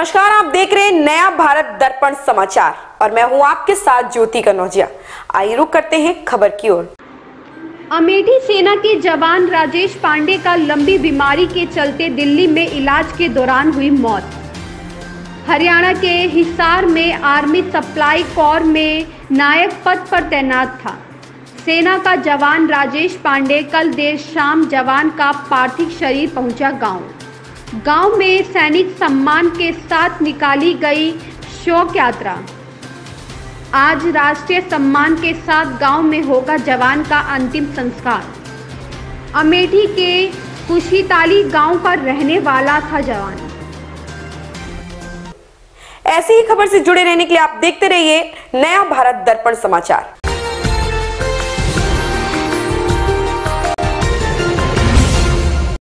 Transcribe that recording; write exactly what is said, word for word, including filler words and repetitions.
नमस्कार, आप देख रहे हैं नया भारत दर्पण समाचार और मैं हूं आपके साथ ज्योति कनौजिया। आइए रुक करते हैं खबर की ओर। अमेठी सेना के जवान राजेश पांडे का लंबी बीमारी के चलते दिल्ली में इलाज के दौरान हुई मौत। हरियाणा के हिसार में आर्मी सप्लाई कोर में नायक पद पर तैनात था। सेना का जवान राजेश पांडे कल देर शाम जवान का पार्थिव शरीर पहुंचा गांव। गांव में सैनिक सम्मान के साथ निकाली गई शोक यात्रा। आज राष्ट्रीय सम्मान के साथ गांव में होगा जवान का अंतिम संस्कार। अमेठी के कुशीताली गांव का रहने वाला था जवान। ऐसी ही खबर से जुड़े रहने के लिए आप देखते रहिए नया भारत दर्पण समाचार।